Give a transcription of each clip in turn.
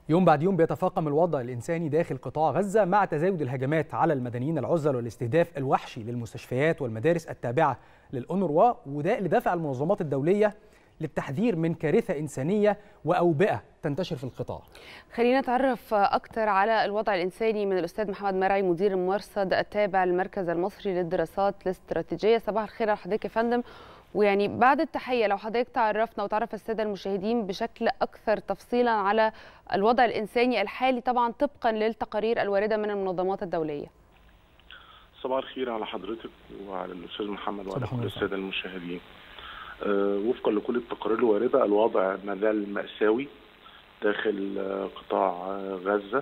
يوم بعد يوم بيتفاقم الوضع الإنساني داخل قطاع غزة مع تزايد الهجمات على المدنيين العزل والاستهداف الوحشي للمستشفيات والمدارس التابعة للأونروا، وده اللي دفع المنظمات الدولية للتحذير من كارثة إنسانية وأوبئة تنتشر في القطاع. خلينا نتعرف أكثر على الوضع الإنساني من الأستاذ محمد مرعي، مدير المرصد التابع للمركز المصري للدراسات الاستراتيجية. صباح الخير على حضرتك يا فندم. ويعني بعد التحية لو حضرتك تعرفنا وتعرف السادة المشاهدين بشكل أكثر تفصيلا على الوضع الإنساني الحالي طبعا طبقا للتقارير الواردة من المنظمات الدولية. صباح الخير على حضرتك وعلى الأستاذ محمد وعلى كل السادة المشاهدين. وفقا لكل التقارير الواردة الوضع ما زال مأساوي داخل قطاع غزة.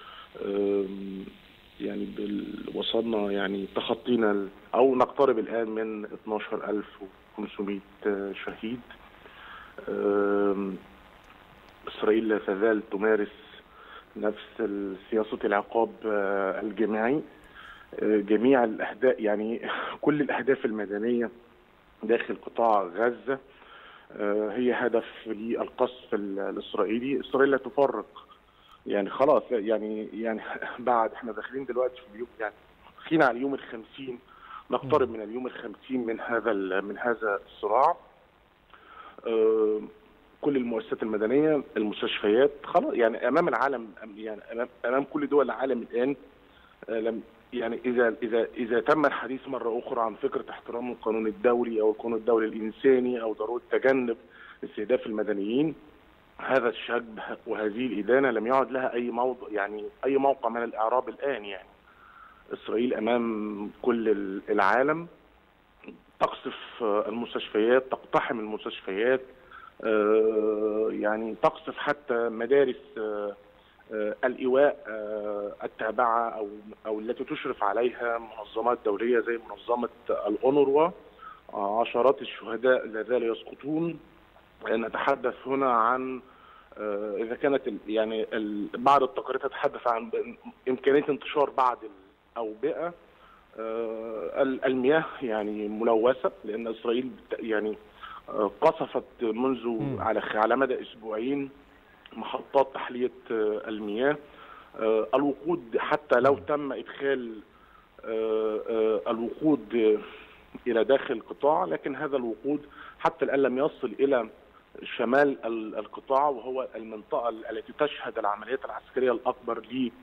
يعني وصلنا يعني تخطينا أو نقترب الآن من 12500 شهيد. إسرائيل لا تزال تمارس نفس سياسة العقاب الجماعي. جميع الأهداف يعني كل الأهداف المدنية داخل قطاع غزة هي هدف للقصف الإسرائيلي. إسرائيل لا تفرق يعني خلاص يعني بعد احنا داخلين دلوقتي في اليوم يعني داخلين على اليوم ال50، نقترب من اليوم ال50 من هذا الصراع. كل المؤسسات المدنية المستشفيات خلاص يعني أمام العالم، يعني أمام كل دول العالم الآن. يعني إذا تم الحديث مرة أخرى عن فكرة احترام القانون الدولي أو القانون الدولي الإنساني أو ضرورة تجنب استهداف المدنيين، هذا الشجب وهذه الإدانة لم يعد لها أي موقع من الإعراب الآن. يعني إسرائيل أمام كل العالم تقصف المستشفيات، تقتحم المستشفيات، يعني تقصف حتى مدارس الإيواء التابعة أو التي تشرف عليها منظمات دولية زي منظمة الأونروا. عشرات الشهداء لا زالوا يسقطون. نتحدث هنا عن إذا كانت يعني بعض التقارير تتحدث عن إمكانية انتشار بعض الأوبئة. المياه يعني ملوثة لأن إسرائيل يعني قصفت منذ على مدى أسبوعين محطات تحلية المياه. الوقود حتى لو تم إدخال الوقود إلى داخل القطاع، لكن هذا الوقود حتى الآن لم يصل إلى شمال القطاع، وهو المنطقة التي تشهد العمليات العسكرية الأكبر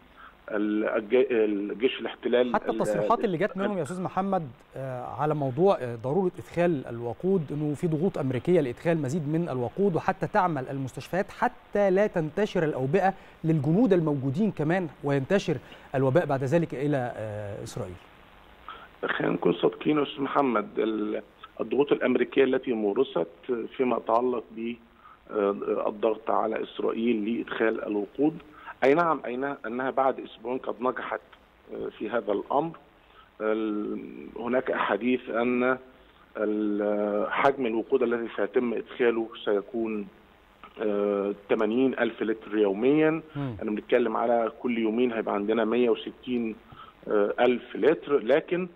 للجيش الاحتلال. حتى التصريحات اللي جت منهم يا أستاذ محمد على موضوع ضرورة إدخال الوقود، أنه في ضغوط أمريكية لإدخال مزيد من الوقود، وحتى تعمل المستشفيات حتى لا تنتشر الأوبئة للجنود الموجودين كمان وينتشر الوباء بعد ذلك إلى إسرائيل. خلينا نكون صادقين يا أستاذ محمد، الضغوط الأمريكية التي مورست فيما يتعلق بالضغط على إسرائيل لإدخال الوقود، أي نعم أنها بعد أسبوعين قد نجحت في هذا الأمر. هناك أحاديث أن حجم الوقود الذي سيتم إدخاله سيكون 80,000 لتر يوميا. أنا بنتكلم على كل يومين هيبقى عندنا 160,000 لتر، لكن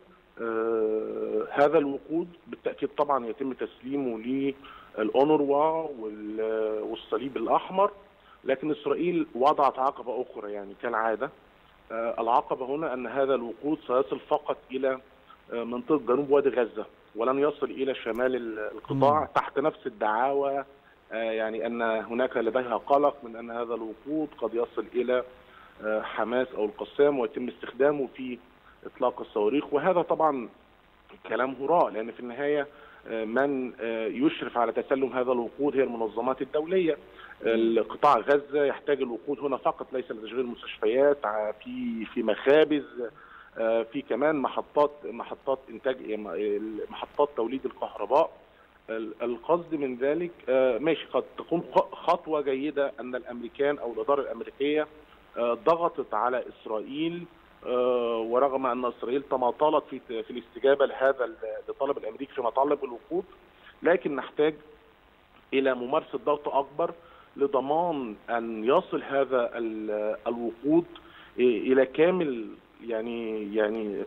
هذا الوقود بالتأكيد طبعا يتم تسليمه للأونروا والصليب الأحمر. لكن إسرائيل وضعت عقبة أخرى يعني كالعادة. العقبة هنا أن هذا الوقود سيصل فقط إلى منطقة جنوب وادي غزة ولن يصل إلى شمال القطاع تحت نفس الدعاوى، يعني أن هناك لديها قلق من أن هذا الوقود قد يصل إلى حماس أو القسام ويتم استخدامه في إطلاق الصواريخ. وهذا طبعا كلام هراء، لأن في النهاية من يشرف على تسلم هذا الوقود هي المنظمات الدولية. القطاع غزة يحتاج الوقود هنا فقط، ليس لتشغيل مستشفيات، في مخابز، في كمان محطات إنتاج، محطات توليد الكهرباء. القصد من ذلك ماشي، قد تكون خطوة جيدة أن الأمريكان أو الإدارة الأمريكية ضغطت على إسرائيل، ورغم أن إسرائيل تماطلت في الاستجابة لهذا الطلب الأمريكي فيما يتعلق بالوقود، لكن نحتاج إلى ممارسة ضغط أكبر لضمان أن يصل هذا الوقود إلى كامل يعني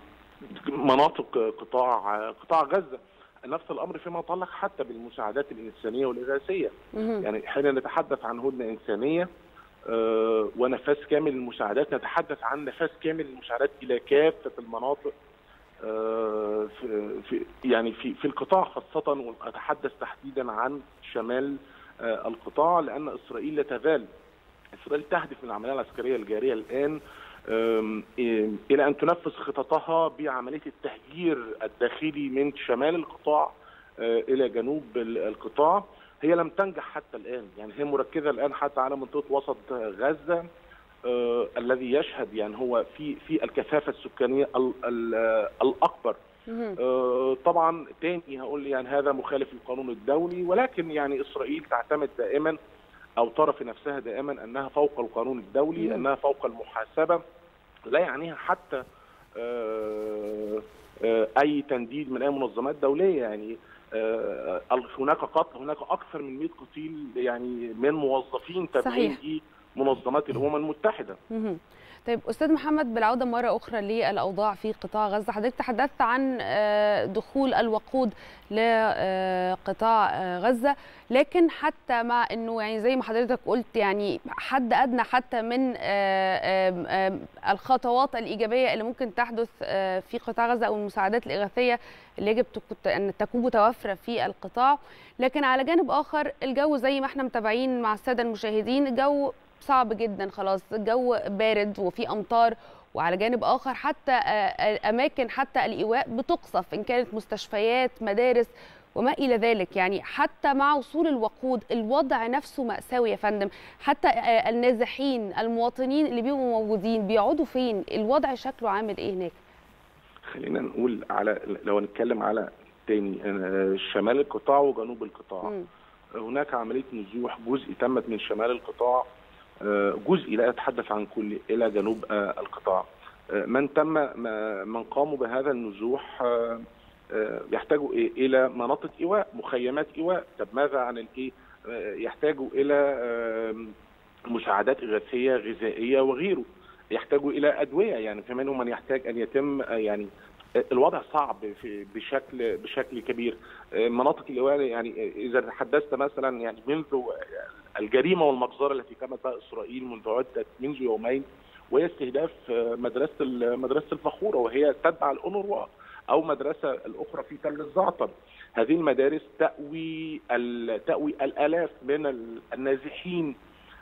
مناطق قطاع غزة. نفس الأمر فيما يتعلق حتى بالمساعدات الإنسانية والإغاثية. يعني حين نتحدث عن هدنة إنسانية ونفاذ كامل للمساعدات. نتحدث عن نفاذ كامل للمساعدات الى كافه المناطق في القطاع خاصه، واتحدث تحديدا عن شمال القطاع، لان اسرائيل لا تزال تهدف من العمليه العسكريه الجاريه الان الى ان تنفذ خططها بعمليه التهجير الداخلي من شمال القطاع الى جنوب القطاع. هي لم تنجح حتى الان، يعني هي مركزه الان حتى على منطقه وسط غزه الذي يشهد يعني هو في الكثافه السكانيه الاكبر. طبعا تاني هقول يعني هذا مخالف للقانون الدولي، ولكن يعني اسرائيل تعتمد دائما او ترى في نفسها دائما انها فوق القانون الدولي، انها فوق المحاسبه، لا يعنيها حتى اي تنديد من اي منظمات دوليه. يعني هناك اكثر من 100 قتيل يعني من موظفين تابعين لمنظمات الامم المتحده. طيب استاذ محمد، بالعوده مره اخرى للاوضاع في قطاع غزه، حضرتك تحدثت عن دخول الوقود لقطاع غزه، لكن حتى مع انه يعني زي ما حضرتك قلت يعني حد ادنى حتى من الخطوات الايجابيه اللي ممكن تحدث في قطاع غزه او المساعدات الاغاثيه اللي يجب ان تكون متوفره في القطاع، لكن على جانب اخر الجو زي ما احنا متابعين مع الساده المشاهدين الجو صعب جدا، خلاص الجو بارد وفي امطار، وعلى جانب اخر حتى اماكن حتى الايواء بتقصف ان كانت مستشفيات مدارس وما الى ذلك. يعني حتى مع وصول الوقود الوضع نفسه مأساوي يا فندم، حتى النازحين المواطنين اللي بيبقوا موجودين بيقعدوا فين؟ الوضع شكله عامل ايه هناك؟ خلينا نقول لو نتكلم على تاني شمال القطاع وجنوب القطاع. هناك عمليه نزوح، جزء تمت من شمال القطاع، جزء لا يتحدث عن كل الى جنوب القطاع. من قاموا بهذا النزوح يحتاجوا الى مناطق ايواء، مخيمات ايواء. طب ماذا عن الايه؟ يحتاجوا الى مساعدات اغاثيه غذائيه وغيره، يحتاجوا الى ادويه، يعني في منهم من يحتاج ان يتم يعني الوضع صعب بشكل كبير. مناطق الايواء يعني اذا تحدثت مثلا يعني منذ الجريمه والمجزره التي قامت بها اسرائيل منذ يومين، وهي استهداف مدرسه الفخوره، وهي تتبع الأونروا، او مدرسه الاخرى في تل الزعتر. هذه المدارس تأوي الالاف من النازحين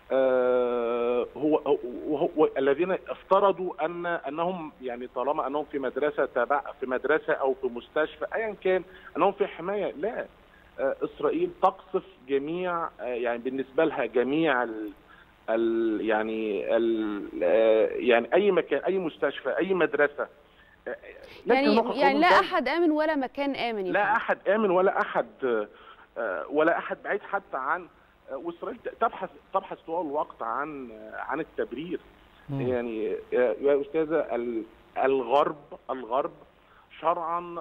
هو الذين افترضوا انهم يعني طالما انهم في مدرسه او في مستشفى ايا كان انهم في حمايه. لا، اسرائيل تقصف جميع يعني بالنسبه لها جميع يعني اي مكان، اي مستشفى، اي مدرسه. يعني لا احد امن ولا مكان امن. لا احد امن ولا احد بعيد حتى عن. واسرائيل تبحث طوال الوقت عن التبرير. يعني يا استاذه الغرب شرعا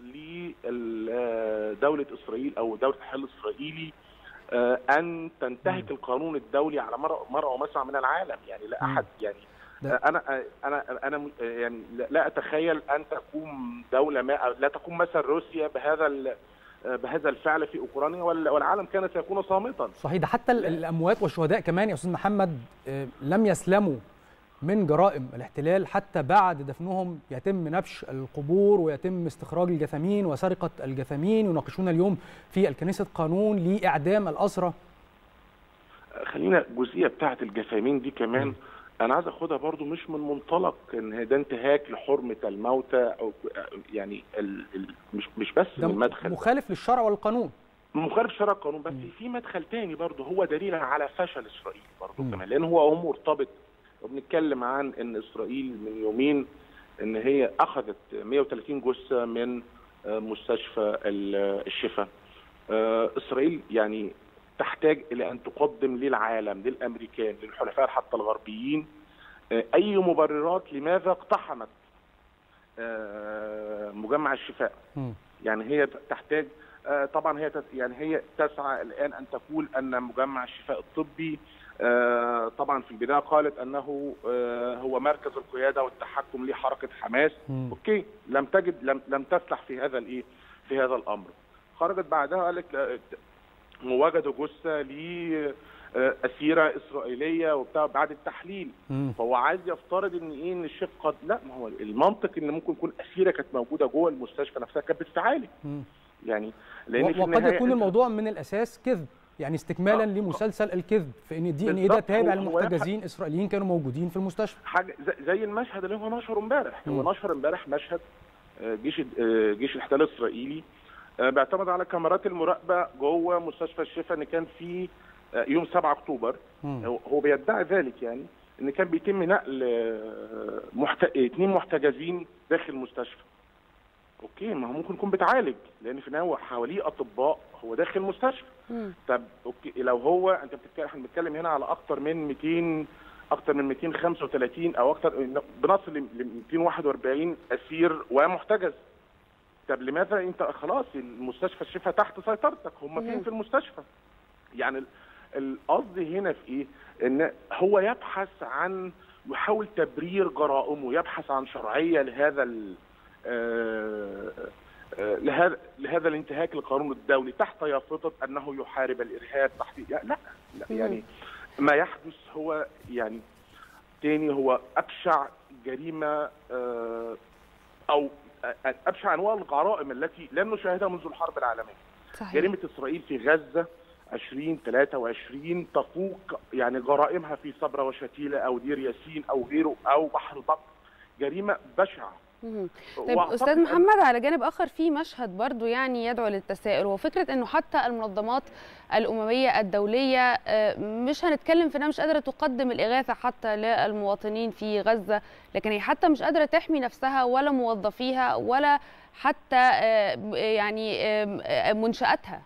لدوله اسرائيل او دوله الحل الاسرائيلي ان تنتهك القانون الدولي على مرأى ومسمع من العالم. يعني لا احد يعني انا يعني لا اتخيل ان تقوم دوله لا تقوم مثلا روسيا بهذا الفعل في اوكرانيا والعالم كان سيكون صامتا. صحيح، ده حتى الاموات والشهداء كمان يا استاذ محمد لم يسلموا من جرائم الاحتلال، حتى بعد دفنهم يتم نبش القبور ويتم استخراج الجثامين وسرقه الجثامين. يناقشون اليوم في الكنيسة قانون لاعدام الاسرى. خلينا الجزئيه بتاعه الجثامين دي كمان انا عايز اخدها برضو مش من منطلق ان ده انتهاك لحرمه الموتى او يعني مش بس من مدخل مخالف للشرع والقانون، مخالف للشرع والقانون، بس في مدخل تاني برضو هو دليل على فشل اسرائيل برضو كمان، لان هو مرتبط. وبنتكلم عن ان اسرائيل من يومين ان هي اخذت 130 جثه من مستشفى الشفا. اسرائيل يعني تحتاج الى ان تقدم للعالم، للامريكان، للحلفاء حتى الغربيين اي مبررات لماذا اقتحمت مجمع الشفاء. يعني هي تحتاج طبعا هي تسعى الان ان تقول ان مجمع الشفاء الطبي طبعا في البدايه قالت انه هو مركز القياده والتحكم لحركه حماس. اوكي، لم تفلح في هذا الامر. خرجت بعدها قالت وجدوا جثه اسيره اسرائيليه وبتاع بعد التحليل. فهو عايز يفترض ان ان الشق قد لا، ما هو المنطق ان ممكن يكون اسيره كانت موجوده جوه المستشفى نفسها كانت بتتعالج. يعني لان في وقد يكون الموضوع من الاساس كذب، يعني استكمالا لمسلسل الكذب في ان الدي ان ايه ده تابع لمحتجزين اسرائيليين كانوا موجودين في المستشفى. حاجه زي المشهد اللي هو نشره امبارح. هو نشر امبارح مشهد جيش الاحتلال الاسرائيلي بيعتمد على كاميرات المراقبه جوه مستشفى الشفا ان كان في يوم 7 اكتوبر. هو بيدعي ذلك، يعني ان كان بيتم نقل 2 محتجزين داخل المستشفى. اوكي، ما هو ممكن يكون بيتعالج، لان في النهايه حواليه اطباء، هو داخل المستشفى. طب اوكي، لو هو احنا بنتكلم هنا على اكتر من 235 او اكتر، بنصل ل 241 اسير ومحتجز. طب لماذا انت خلاص المستشفى الشفا تحت سيطرتك؟ هم فين في المستشفى؟ يعني القصد هنا في ايه؟ ان هو يحاول تبرير جرائمه، يبحث عن شرعيه لهذا الانتهاك للقانون الدولي تحت يافطه انه يحارب الارهاب. لا يعني ما يحدث هو يعني تاني هو ابشع جريمه او ابشع انواع الجرائم التي لم نشاهدها منذ الحرب العالميه. صحيح. جريمه اسرائيل في غزه 2023 تفوق يعني جرائمها في صبرا وشتيله او دير ياسين او غيره او بحر البقر. جريمه بشعه. طيب استاذ محمد، على جانب اخر في مشهد برضو يعني يدعو للتساؤل، وفكره انه حتى المنظمات الامميه الدوليه مش هنتكلم في انها مش قادره تقدم الاغاثه حتى للمواطنين في غزه، لكن هي حتى مش قادره تحمي نفسها ولا موظفيها ولا حتى يعني منشاتها.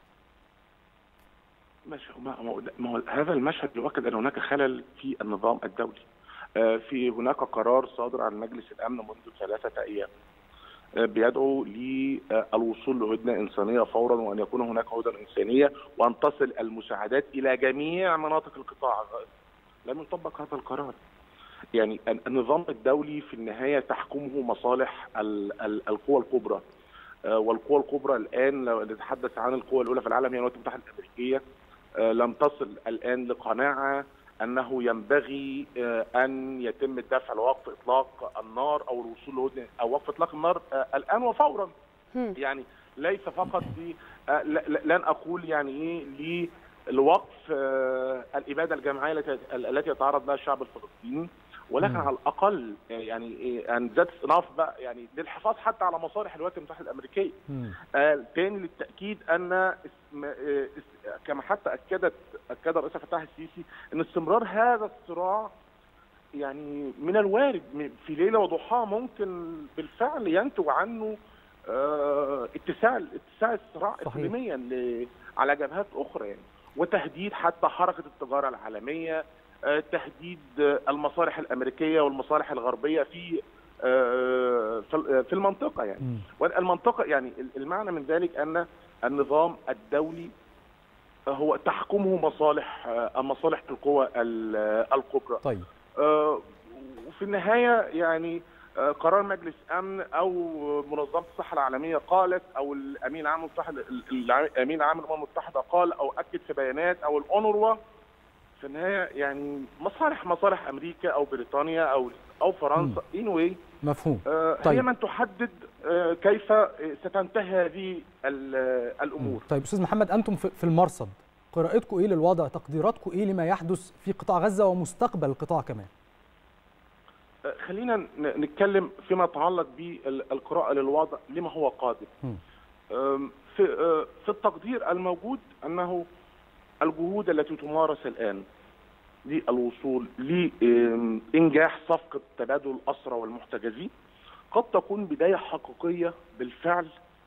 هذا المشهد يؤكد ان هناك خلل في النظام الدولي. في هناك قرار صادر عن مجلس الامن منذ 3 أيام بيدعو للوصول لهدنه انسانيه فورا، وان يكون هناك هدنه انسانيه وان تصل المساعدات الى جميع مناطق القطاع. لم يطبق هذا القرار. يعني النظام الدولي في النهايه تحكمه مصالح القوى الكبرى، والقوى الكبرى الان لو نتحدث عن القوى الاولى في العالم هي الولايات المتحده الامريكيه، لم تصل الان لقناعه انه ينبغي ان يتم الدفع لوقف اطلاق النار او الوصول لهدنه او وقف اطلاق النار الان وفورا. يعني ليس فقط لن اقول يعني ايه لوقف الاباده الجماعيه التي يتعرض لها الشعب الفلسطيني، ولكن على الاقل يعني ان ذات صناف بقى يعني للحفاظ حتى على مصالح الولايات المتحده الامريكيه. تاني للتاكيد ان كما حتى اكد الرئيس فتح السيسي ان استمرار هذا الصراع يعني من الوارد في ليله وضحاها ممكن بالفعل ينتج عنه اتساع الصراع اقليميا على جبهات اخرى، يعني وتهديد حتى حركه التجاره العالميه، تهديد المصالح الامريكيه والمصالح الغربيه في المنطقه. يعني والمنطقه يعني المعنى من ذلك ان النظام الدولي هو تحكمه مصالح القوى الكبرى. طيب وفي النهايه يعني قرار مجلس امن او منظمه الصحه العالميه قالت، او الامين العام للامم المتحده قال او اكد في بيانات، او الاونروا في النهايه يعني مصالح امريكا او بريطانيا او فرنسا anyway. مفهوم. طيب. هي من تحدد كيف ستنتهي هذه الامور. طيب استاذ محمد، انتم في المرصد قراءتكم ايه للوضع؟ تقديراتكم ايه لما يحدث في قطاع غزه ومستقبل القطاع كمان؟ خلينا نتكلم فيما يتعلق بالقراءه للوضع لما هو قادم. في التقدير الموجود انه الجهود التي تمارس الان للوصول لإنجاح صفقة تبادل الأسرى والمحتجزين قد تكون بداية حقيقية بالفعل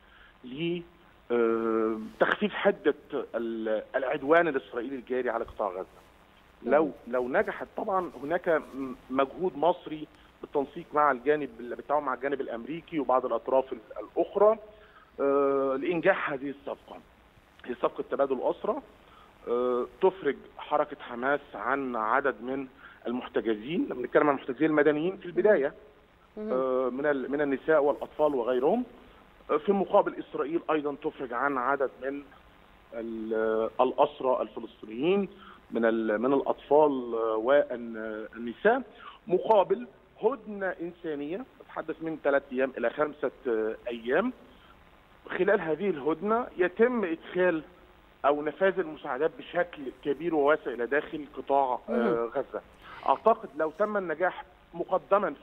لتخفيف حدة العدوان الإسرائيلي الجاري على قطاع غزة. لو نجحت، طبعا هناك مجهود مصري بالتنسيق مع بالتعاون مع الجانب الأمريكي وبعض الأطراف الأخرى لإنجاح هذه الصفقة. هي صفقة تبادل الأسرى تفرج حركة حماس عن عدد من المحتجزين، لما نتكلم عن المحتجزين المدنيين في البداية من النساء والأطفال وغيرهم. في مقابل إسرائيل أيضا تفرج عن عدد من الأسرى الفلسطينيين. من الاطفال والنساء، مقابل هدنه انسانيه تتحدث من 3 ايام الى 5 ايام. خلال هذه الهدنه يتم ادخال او نفاذ المساعدات بشكل كبير وواسع الى داخل قطاع غزه. اعتقد لو تم النجاح مقدما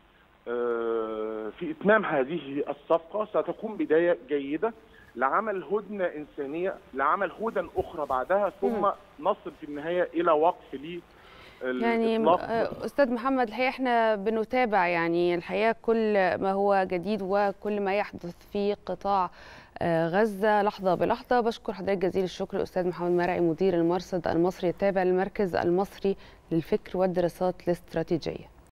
في اتمام هذه الصفقه ستكون بدايه جيده لعمل هدنه انسانيه، لعمل هدن اخرى بعدها، ثم نصل في النهايه الى وقف يعني استاذ محمد، الحقيقه احنا بنتابع يعني الحقيقه كل ما هو جديد وكل ما يحدث في قطاع غزه لحظه بلحظه. بشكر حضرتك جزيل الشكر الاستاذ محمد مرعي مدير المرصد المصري التابع للمركز المصري للفكر والدراسات الاستراتيجيه.